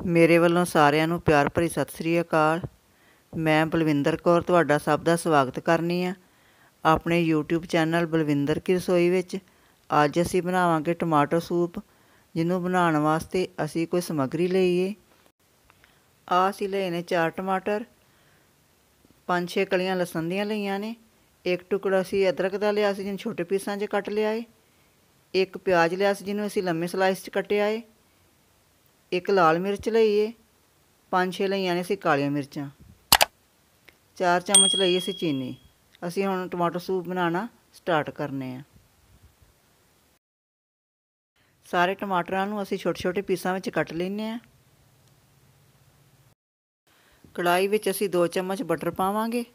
ਮੇਰੇ ਵੱਲੋਂ ਸਾਰਿਆਂ ਨੂੰ ਪਿਆਰ ਭਰੀ ਸਤਿ ਸ੍ਰੀ ਅਕਾਲ। ਮੈਂ ਬਲਵਿੰਦਰ ਕੌਰ ਤੁਹਾਡਾ ਸਭ ਦਾ ਸਵਾਗਤ ਕਰਨੀ ਆ ਆਪਣੇ YouTube ਚੈਨਲ ਬਲਵਿੰਦਰ ਕੀ ਰਸੋਈ ਵਿੱਚ। ਅੱਜ ਅਸੀਂ ਬਣਾਵਾਂਗੇ ਟਮਾਟੋ ਸੂਪ, ਜਿਹਨੂੰ ਬਣਾਉਣ ਵਾਸਤੇ ਅਸੀਂ ਕੋਈ ਸਮੱਗਰੀ ਲਈਏ। ਅਸੀਂ ਲਏ ਨੇ 4 ਟਮਾਟਰ, 5-6 ਕਲੀਆਂ ਲਸਣ ਦੀਆਂ ਲਈਆਂ ਨੇ, ਇੱਕ ਟੁਕੜਾ ਅਸੀਂ ਅਦਰਕ ਦਾ ਲਿਆ ਸੀ ਜਿਹਨੂੰ ਛੋਟੇ ਪੀਸਾਂ 'ਚ ਕੱਟ ਲਿਆ ਏ, ਇੱਕ ਪਿਆਜ਼ ਲਿਆ ਸੀ ਜਿਹਨੂੰ ਅਸੀਂ ਲੰਮੇ ਸਲਾਈਸ 'ਚ ਕੱਟਿਆ ਏ, ਇੱਕ ਲਾਲ ਮਿਰਚ ਲਈ ਏ, 5-6 ਲਈਆਂ ਨੇ ਅਸੀਂ ਕਾਲੀਆਂ ਮਿਰਚਾਂ, 4 ਚਮਚ ਲਈ ਅਸੀਂ ਚੀਨੀ। ਅਸੀਂ ਹੁਣ ਟਮਾਟੋ ਸੂਪ ਬਣਾਉਣਾ ਸਟਾਰਟ ਕਰਨੇ ਆ। ਸਾਰੇ ਟਮਾਟਰਾਂ ਨੂੰ ਅਸੀਂ ਛੋਟੇ ਛੋਟੇ ਪੀਸਾਂ ਵਿੱਚ ਕੱਟ ਲੈਂਦੇ ਆ। ਕੜਾਹੀ ਵਿੱਚ ਅਸੀਂ 2 ਚਮਚ ਬਟਰ ਪਾਵਾਂਗੇ।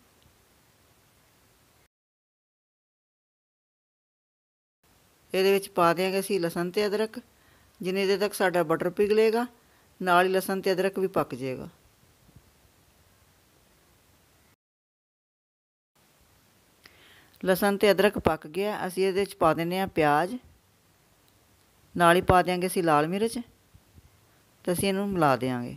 ਇਹਦੇ ਵਿੱਚ ਪਾ ਦਿਆਂਗੇ ਅਸੀਂ ਲਸਣ ਤੇ ਅਦਰਕ। ਜਿੰਨੀ ਦੇਰ ਤੱਕ ਸਾਡਾ ਬਟਰ ਪਿਘਲੇਗਾ, ਨਾਲ ਹੀ ਲਸਣ ਤੇ ਅਦਰਕ ਵੀ ਪੱਕ ਜਾਏਗਾ। ਲਸਣ ਤੇ ਅਦਰਕ ਪੱਕ ਗਿਆ, ਅਸੀਂ ਇਹਦੇ ਵਿੱਚ ਪਾ ਦਿੰਦੇ ਹਾਂ ਪਿਆਜ਼। ਨਾਲ ਹੀ ਪਾ ਦਿਆਂਗੇ ਅਸੀਂ ਲਾਲ ਮਿਰਚ ਤੇ ਅਸੀਂ ਇਹਨੂੰ ਮਿਲਾ ਦਿਆਂਗੇ।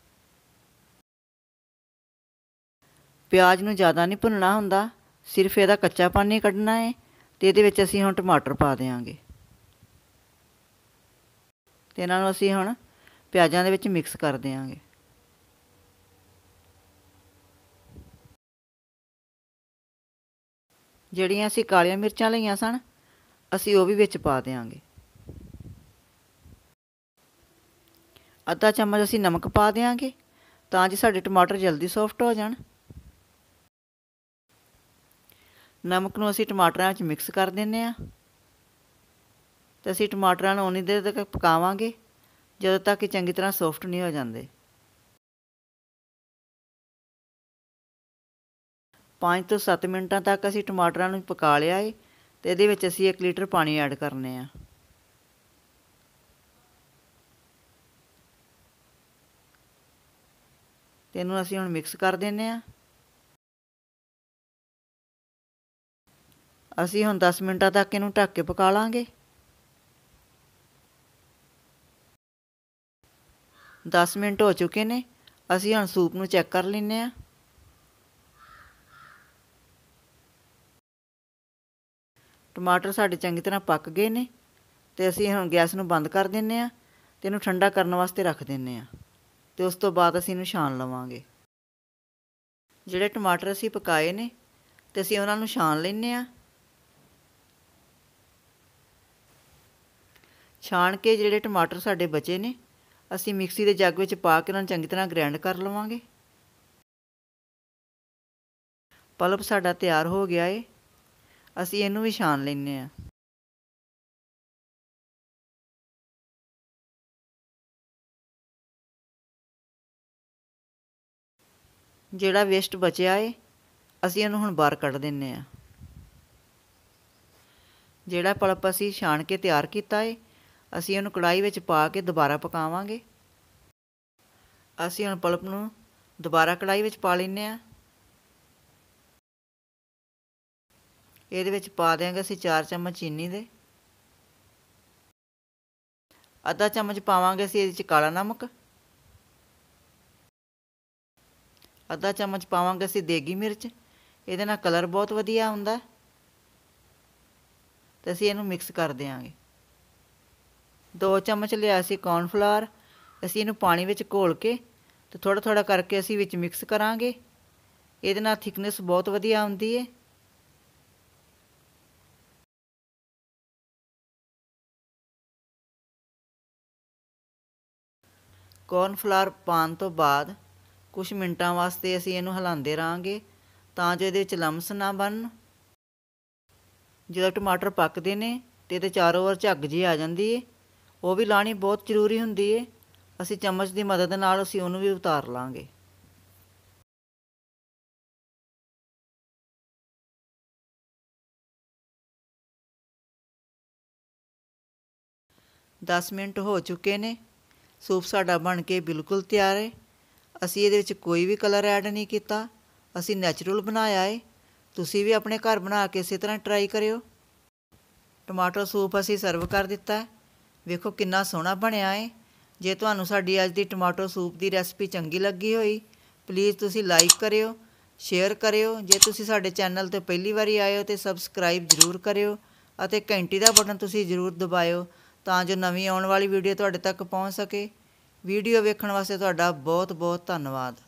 ਪਿਆਜ਼ ਨੂੰ ਜ਼ਿਆਦਾ ਨਹੀਂ ਭੁੰਨਣਾ ਹੁੰਦਾ, ਸਿਰਫ ਇਹਦਾ ਕੱਚਾਪਣ ਹੀ ਕੱਢਣਾ ਹੈ। ਤੇ ਇਹਦੇ ਵਿੱਚ ਅਸੀਂ ਹੁਣ ਟਮਾਟਰ ਪਾ ਦਿਆਂਗੇ ਤੇ ਇਹਨਾਂ ਨੂੰ ਅਸੀਂ ਹੁਣ ਪਿਆਜ਼ਾਂ ਦੇ ਵਿੱਚ ਮਿਕਸ ਕਰ ਦਿਆਂਗੇ। ਜਿਹੜੀਆਂ ਅਸੀਂ ਕਾਲੀਆਂ ਮਿਰਚਾਂ ਲਈਆਂ ਸਨ, ਅਸੀਂ ਉਹ ਵੀ ਵਿੱਚ ਪਾ ਦਿਆਂਗੇ। ਅੱਧਾ ਚਮਚ ਅਸੀਂ ਨਮਕ ਪਾ ਦਿਆਂਗੇ ਤਾਂ ਜੋ ਸਾਡੇ ਟਮਾਟਰ ਜਲਦੀ ਸੌਫਟ ਹੋ ਜਾਣ। ਨਮਕ ਨੂੰ ਅਸੀਂ ਟਮਾਟਰਾਂ ਵਿੱਚ ਮਿਕਸ ਕਰ ਦਿੰਦੇ ਹਾਂ ਤੇ ਅਸੀਂ ਟਮਾਟਰਾਂ ਨੂੰ ਉਨੀ ਦੇਰ ਤੱਕ ਪਕਾਵਾਂਗੇ ਜਦੋਂ ਤੱਕ ਇਹ ਚੰਗੀ ਤਰ੍ਹਾਂ ਸੌਫਟ ਨਹੀਂ ਹੋ ਜਾਂਦੇ। 5 ਤੋਂ 7 ਮਿੰਟਾਂ ਤੱਕ ਅਸੀਂ ਟਮਾਟਰਾਂ ਨੂੰ ਪਕਾ ਲਿਆ ਏ ਤੇ ਇਹਦੇ ਵਿੱਚ ਅਸੀਂ 1 ਲੀਟਰ ਪਾਣੀ ਐਡ ਕਰਨੇ ਆ। ਤੇ ਇਹਨੂੰ ਅਸੀਂ ਹੁਣ ਮਿਕਸ ਕਰ ਦਿੰਦੇ ਆ। ਅਸੀਂ ਹੁਣ 10 ਮਿੰਟਾਂ ਤੱਕ ਇਹਨੂੰ ਢੱਕ ਕੇ ਪਕਾ ਲਾਂਗੇ। 10 ਮਿੰਟ ਹੋ ਚੁੱਕੇ ਨੇ, ਅਸੀਂ ਹੁਣ ਸੂਪ ਨੂੰ ਚੈੱਕ ਕਰ ਲੈਂਦੇ ਆ। ਟਮਾਟਰ ਸਾਡੇ ਚੰਗੀ ਤਰ੍ਹਾਂ ਪੱਕ ਗਏ ਨੇ ਤੇ ਅਸੀਂ ਹੁਣ ਗੈਸ ਨੂੰ ਬੰਦ ਕਰ ਦਿੰਦੇ ਆ ਤੇ ਇਹਨੂੰ ਠੰਡਾ ਕਰਨ ਵਾਸਤੇ ਰੱਖ ਦਿੰਦੇ ਆ ਤੇ ਉਸ ਤੋਂ ਬਾਅਦ ਅਸੀਂ ਇਹਨੂੰ ਛਾਣ ਲਵਾਂਗੇ। ਜਿਹੜੇ ਟਮਾਟਰ ਅਸੀਂ ਪਕਾਏ ਨੇ ਤੇ ਅਸੀਂ ਉਹਨਾਂ ਨੂੰ ਛਾਣ ਲੈਂਦੇ ਆ। ਛਾਣ ਕੇ ਜਿਹੜੇ ਟਮਾਟਰ ਸਾਡੇ ਬਚੇ ਨੇ, ਅਸੀਂ ਮਿਕਸੀ ਦੇ ਜੱਗ ਵਿੱਚ ਪਾ ਕੇ ਉਹਨਾਂ ਨੂੰ ਚੰਗੀ ਤਰ੍ਹਾਂ ਗ੍ਰਾਈਂਡ ਕਰ ਲਵਾਂਗੇ। ਪਲਪ ਸਾਡਾ ਤਿਆਰ ਹੋ ਗਿਆ ਏ, ਅਸੀਂ ਇਹਨੂੰ ਵੀ ਛਾਣ ਲੈਂਦੇ ਆ। ਜਿਹੜਾ ਵੇਸਟ ਬਚਿਆ ਏ, ਅਸੀਂ ਇਹਨੂੰ ਹੁਣ ਬਾਹਰ ਕੱਢ ਦਿੰਦੇ ਆ। ਜਿਹੜਾ ਪਲਪ ਅਸੀਂ ਛਾਣ ਕੇ ਤਿਆਰ ਕੀਤਾ ਏ, ਅਸੀਂ ਇਹਨੂੰ ਕੜਾਹੀ ਵਿੱਚ ਪਾ ਕੇ ਦੁਬਾਰਾ ਪਕਾਵਾਂਗੇ। ਅਸੀਂ ਹੁਣ ਪਲਪ ਨੂੰ ਦੁਬਾਰਾ ਕੜਾਹੀ ਵਿੱਚ ਪਾ ਲੈਂਦੇ ਆ। ਇਹਦੇ ਵਿੱਚ ਪਾ ਦਿਆਂਗੇ ਅਸੀਂ 4 ਚਮਚ ਚੀਨੀ ਦੇ, ਅੱਧਾ ਚਮਚ ਪਾਵਾਂਗੇ ਅਸੀਂ ਇਹਦੇ 'ਚ ਕਾਲਾ ਨਮਕ, ਅੱਧਾ ਚਮਚ ਪਾਵਾਂਗੇ ਅਸੀਂ ਦੇਗੀ ਮਿਰਚ। ਇਹਦੇ ਨਾਲ ਕਲਰ ਬਹੁਤ ਵਧੀਆ ਹੁੰਦਾ ਤੇ ਅਸੀਂ ਇਹਨੂੰ ਮਿਕਸ ਕਰ ਦਿਆਂਗੇ। 2 ਚਮਚ ਲਿਆ ਸੀ ਕੌਰਨਫਲਾਵਰ, ਅਸੀਂ ਇਹਨੂੰ ਪਾਣੀ ਵਿੱਚ ਘੋਲ ਕੇ ਤੇ ਥੋੜ੍ਹਾ ਥੋੜ੍ਹਾ ਕਰਕੇ ਅਸੀਂ ਵਿੱਚ ਮਿਕਸ ਕਰਾਂਗੇ। ਇਹਦੇ ਨਾਲ ਥਿਕਨੈਸ ਬਹੁਤ ਵਧੀਆ ਆਉਂਦੀ ਹੈ। ਕੌਰਨਫਲਾਵਰ ਪਾਉਣ ਤੋਂ ਬਾਅਦ ਕੁਛ ਮਿੰਟਾਂ ਵਾਸਤੇ ਅਸੀਂ ਇਹਨੂੰ ਹਿਲਾਉਂਦੇ ਰਹਾਂਗੇ ਤਾਂ ਜੋ ਇਹਦੇ ਵਿੱਚ ਲਮਸ ਨਾ ਬਣਨ। ਜਦੋਂ ਟਮਾਟਰ ਪੱਕਦੇ ਨੇ ਤੇ ਇਹਦੇ ਚਾਰੋਂ ओर ਝੱਗ ਜਿਹੀ ਆ ਜਾਂਦੀ ਹੈ, ਉਹ ਵੀ ਲਾਉਣੀ ਬਹੁਤ ਜ਼ਰੂਰੀ ਹੁੰਦੀ ਹੈ। ਅਸੀਂ ਚਮਚ ਦੀ ਮਦਦ ਨਾਲ ਅਸੀਂ ਉਹਨੂੰ ਵੀ ਉਤਾਰ ਲਾਂਗੇ। ਦਸ ਮਿੰਟ ਹੋ ਚੁੱਕੇ ਨੇ, ਸੂਪ ਸਾਡਾ ਬਣ ਕੇ ਬਿਲਕੁਲ ਤਿਆਰ ਹੈ। ਅਸੀਂ ਇਹਦੇ ਵਿੱਚ ਕੋਈ ਵੀ ਕਲਰ ਐਡ ਨਹੀਂ ਕੀਤਾ, ਅਸੀਂ ਨੈਚੁਰਲ ਬਣਾਇਆ ਹੈ। ਤੁਸੀਂ ਵੀ ਆਪਣੇ ਘਰ ਬਣਾ ਕੇ ਇਸੇ ਤਰ੍ਹਾਂ ਟਰਾਈ ਕਰਿਓ। ਟਮਾਟੋ ਸੂਪ ਅਸੀਂ ਸਰਵ ਕਰ ਦਿੱਤਾ। ਵੇਖੋ ਕਿੰਨਾ ਸੋਹਣਾ ਬਣਿਆ ਹੈ। ਜੇ ਤੁਹਾਨੂੰ ਸਾਡੀ ਅੱਜ ਦੀ ਟਮਾਟੋ ਸੂਪ ਦੀ ਰੈਸਪੀ ਚੰਗੀ ਲੱਗੀ ਹੋਈ ਪਲੀਜ਼ ਤੁਸੀਂ ਲਾਈਕ ਕਰਿਓ, ਸ਼ੇਅਰ ਕਰਿਓ। ਜੇ ਤੁਸੀਂ ਸਾਡੇ ਚੈਨਲ 'ਤੇ ਪਹਿਲੀ ਵਾਰੀ ਆਏ ਹੋ ਤਾਂ ਸਬਸਕ੍ਰਾਈਬ ਜ਼ਰੂਰ ਕਰਿਓ ਅਤੇ ਘੰਟੀ ਦਾ ਬਟਨ ਤੁਸੀਂ ਜ਼ਰੂਰ ਦਬਾਇਓ ਤਾਂ ਜੋ ਨਵੀਂ ਆਉਣ ਵਾਲੀ ਵੀਡੀਓ ਤੁਹਾਡੇ ਤੱਕ ਪਹੁੰਚ ਸਕੇ। ਵੀਡੀਓ ਵੇਖਣ ਵਾਸਤੇ ਤੁਹਾਡਾ ਬਹੁਤ ਬਹੁਤ ਧੰਨਵਾਦ।